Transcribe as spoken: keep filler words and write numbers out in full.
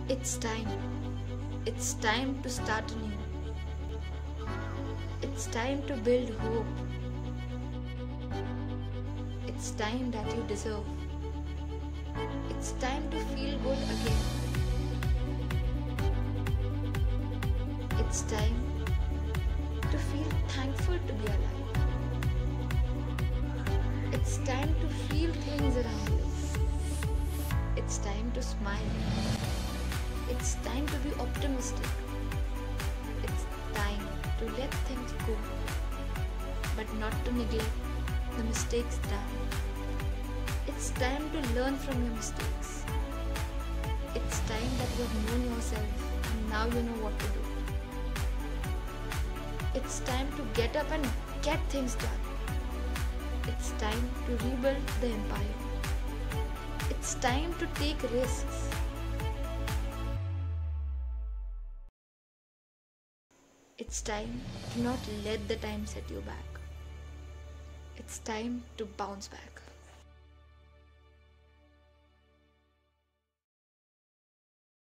It's time. It's time to start anew. It's time to build hope. It's time that you deserve. It's time to feel good again. It's time to feel thankful to be alive. It's time to feel things around you. It's time to smile. It's time to be optimistic. It's time to let things go, but not to neglect the mistakes done. It's time to learn from your mistakes. It's time that you have known yourself and now you know what to do. It's time to get up and get things done. It's time to rebuild the empire. It's time to take risks. It's time to not let the time set you back. It's time to bounce back.